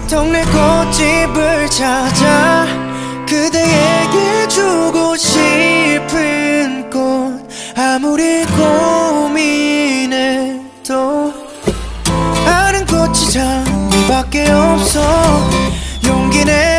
동네 꽃집을 찾아 그대에게 주고 싶은 꽃 아무리 고민해도 아는 꽃이 장미밖에 없어 용기 내